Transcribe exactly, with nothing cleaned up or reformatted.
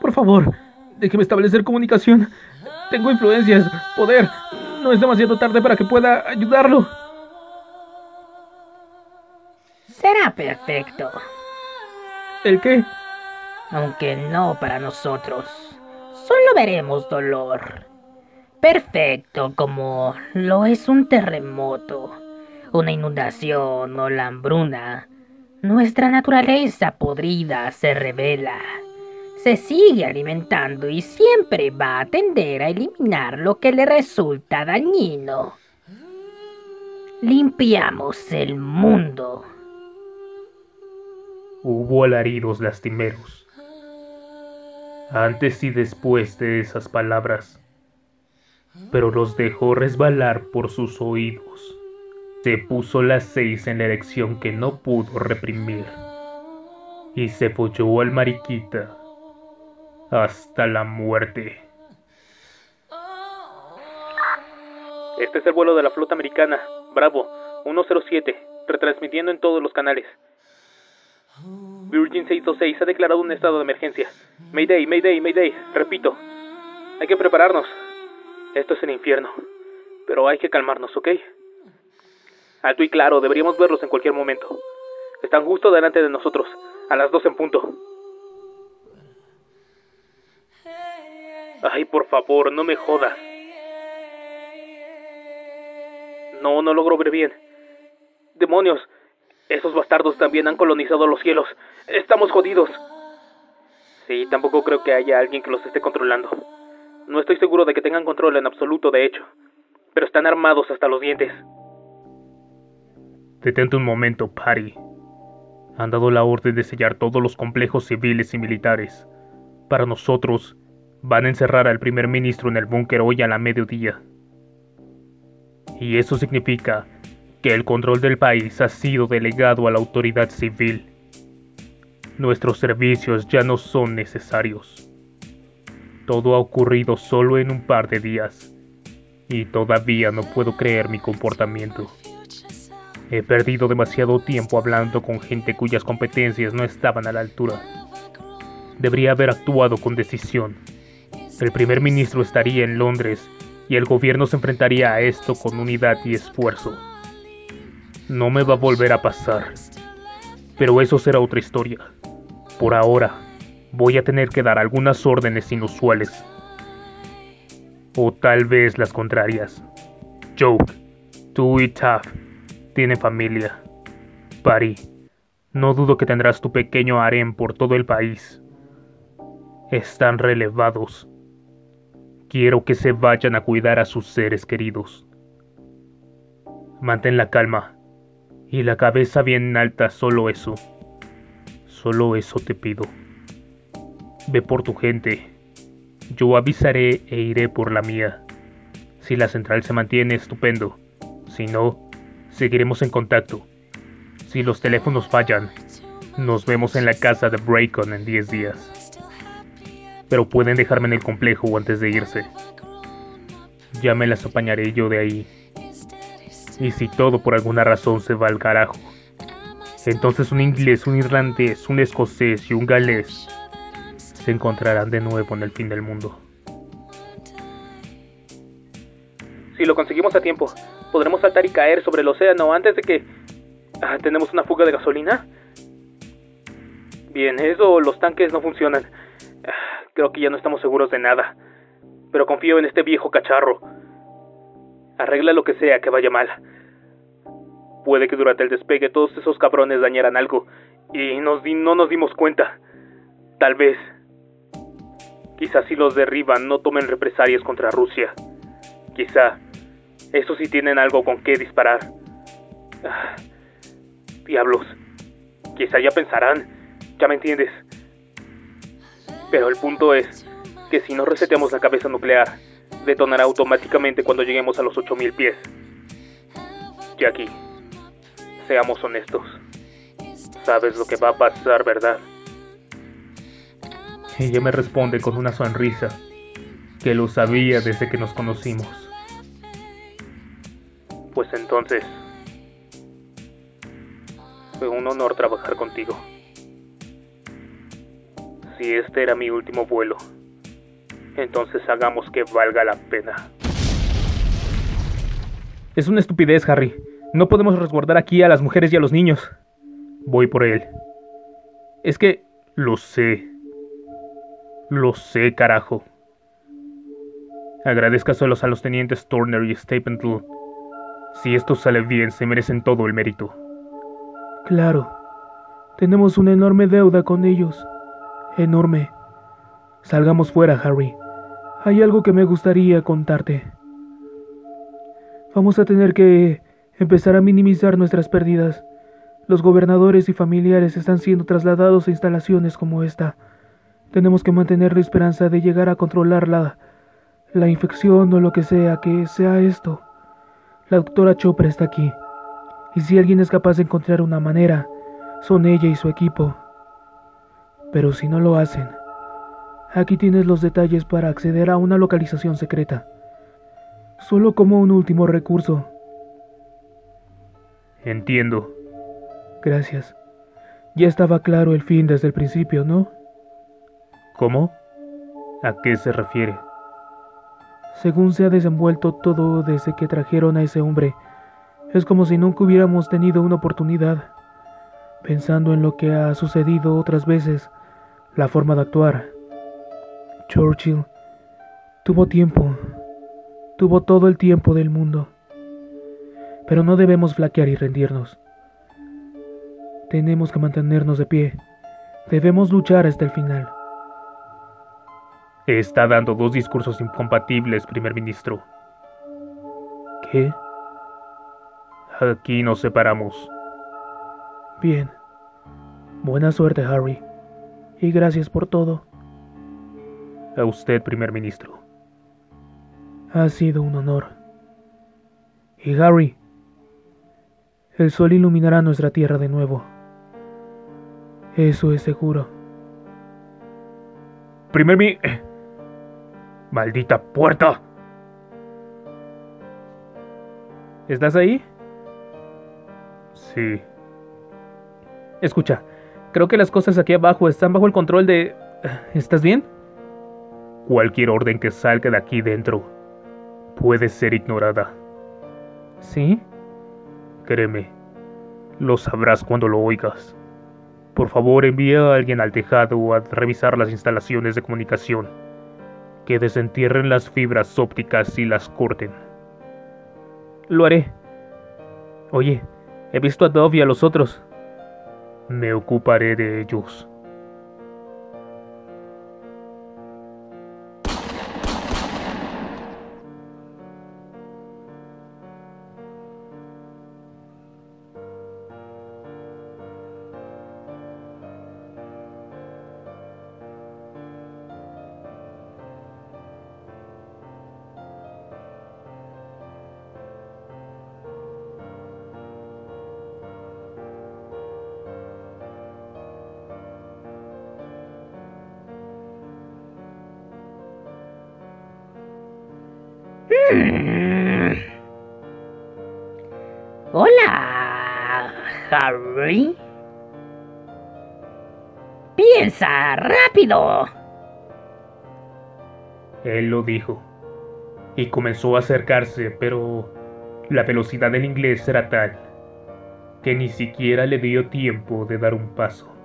Por favor, déjeme establecer comunicación. Tengo influencias, poder. No es demasiado tarde para que pueda ayudarlo. Será perfecto, ¿El qué? aunque no para nosotros. Solo veremos dolor. Perfecto como lo es un terremoto, una inundación o la hambruna. Nuestra naturaleza podrida se revela. Se sigue alimentando y siempre va a tender a eliminar lo que le resulta dañino. Limpiamos el mundo. Hubo alaridos lastimeros. Antes y después de esas palabras, pero los dejó resbalar por sus oídos. Se puso las seis en la erección que no pudo reprimir y se folló al mariquita hasta la muerte. Este es el vuelo de la flota americana, Bravo, uno cero siete, retransmitiendo en todos los canales. Virgin seiscientos veintiséis ha declarado un estado de emergencia. Mayday, Mayday, Mayday, repito. Hay que prepararnos. Esto es el infierno, pero hay que calmarnos, ¿ok? Alto y claro, deberíamos verlos en cualquier momento. Están justo delante de nosotros, a las dos en punto. Ay, por favor, no me jodas. No, no logro ver bien. ¡Demonios! Esos bastardos también han colonizado los cielos. ¡Estamos jodidos! Sí, tampoco creo que haya alguien que los esté controlando. No estoy seguro de que tengan control en absoluto, de hecho. Pero están armados hasta los dientes. Detente un momento, Patty. Han dado la orden de sellar todos los complejos civiles y militares. Para nosotros, van a encerrar al primer ministro en el búnker hoy a la mediodía. Y eso significa que el control del país ha sido delegado a la autoridad civil. Nuestros servicios ya no son necesarios. Todo ha ocurrido solo en un par de días, y todavía no puedo creer mi comportamiento. He perdido demasiado tiempo hablando con gente cuyas competencias no estaban a la altura. Debería haber actuado con decisión. El primer ministro estaría en Londres y el gobierno se enfrentaría a esto con unidad y esfuerzo. No me va a volver a pasar, pero eso será otra historia. Por ahora, voy a tener que dar algunas órdenes inusuales. O tal vez las contrarias. Joke, tú y Taff tienen familia. Patty, no dudo que tendrás tu pequeño harén por todo el país. Están relevados. Quiero que se vayan a cuidar a sus seres queridos. Mantén la calma y la cabeza bien alta, solo eso. Solo eso te pido. Ve por tu gente. Yo avisaré e iré por la mía. Si la central se mantiene, estupendo. Si no, seguiremos en contacto. Si los teléfonos fallan, nos vemos en la casa de Braycon en diez días. Pero pueden dejarme en el complejo antes de irse. Ya me las apañaré yo de ahí. Y si todo por alguna razón se va al carajo, entonces un inglés, un irlandés, un escocés y un galés se encontrarán de nuevo en el fin del mundo. Si lo conseguimos a tiempo, podremos saltar y caer sobre el océano antes de que... Ah, ¿tenemos una fuga de gasolina? Bien, eso, los tanques no funcionan. Ah, creo que ya no estamos seguros de nada. Pero confío en este viejo cacharro. Arregla lo que sea que vaya mal. Puede que durante el despegue todos esos cabrones dañaran algo y nos di- no nos dimos cuenta. Tal vez. Quizás si los derriban no tomen represalias contra Rusia. Quizá. Eso sí tienen algo con qué disparar. Ah, diablos. Quizá ya pensarán. Ya me entiendes. Pero el punto es que si no reseteamos la cabeza nuclear, detonará automáticamente cuando lleguemos a los ocho mil pies. Jackie, seamos honestos. Sabes lo que va a pasar, ¿verdad? Ella me responde con una sonrisa, que lo sabía desde que nos conocimos. Pues entonces, fue un honor trabajar contigo. Si este era mi último vuelo, entonces hagamos que valga la pena. Es una estupidez, Harry. No podemos resguardar aquí a las mujeres y a los niños. Voy por él. Es que... Lo sé. Lo sé, carajo. Agradezcaselos a los tenientes Turner y Stapleton. Si esto sale bien, se merecen todo el mérito. Claro. Tenemos una enorme deuda con ellos. Enorme. Salgamos fuera, Harry. Hay algo que me gustaría contarte. Vamos a tener que empezar a minimizar nuestras pérdidas. Los gobernadores y familiares están siendo trasladados a instalaciones como esta. Tenemos que mantener la esperanza de llegar a controlar la, la infección o lo que sea que sea esto. La doctora Chopra está aquí. Y si alguien es capaz de encontrar una manera, son ella y su equipo. Pero si no lo hacen, aquí tienes los detalles para acceder a una localización secreta. Solo como un último recurso. Entiendo. Gracias. Ya estaba claro el fin desde el principio, ¿no? ¿Cómo? ¿A qué se refiere? Según se ha desenvuelto todo desde que trajeron a ese hombre, es como si nunca hubiéramos tenido una oportunidad. Pensando en lo que ha sucedido otras veces, la forma de actuar. Churchill tuvo tiempo, tuvo todo el tiempo del mundo. Pero no debemos flaquear y rendirnos. Tenemos que mantenernos de pie. Debemos luchar hasta el final. Está dando dos discursos incompatibles, primer ministro. ¿Qué? Aquí nos separamos. Bien. Buena suerte, Harry. Y gracias por todo. A usted, primer ministro. Ha sido un honor. Y Harry, el sol iluminará nuestra tierra de nuevo. Eso es seguro. Primer mi... ¡Maldita puerta! ¿Estás ahí? Sí. Escucha, creo que las cosas aquí abajo están bajo el control de... ¿Estás bien? Cualquier orden que salga de aquí dentro puede ser ignorada. ¿Sí? Créeme, lo sabrás cuando lo oigas. Por favor, envía a alguien al tejado a revisar las instalaciones de comunicación. Que desentierren las fibras ópticas y las corten. Lo haré. Oye, he visto a Dove y a los otros. Me ocuparé de ellos. Hmm. Hola, Harry. Piensa rápido. Él lo dijo, y comenzó a acercarse, pero la velocidad del inglés era tal que ni siquiera le dio tiempo de dar un paso.